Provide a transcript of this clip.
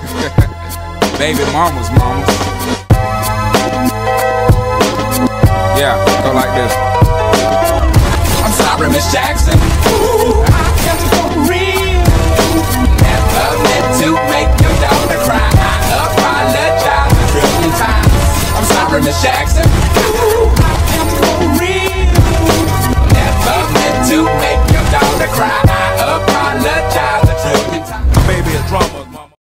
Baby mamas, mamas. Yeah, go like this. I'm sorry, Miss Jackson. Ooh,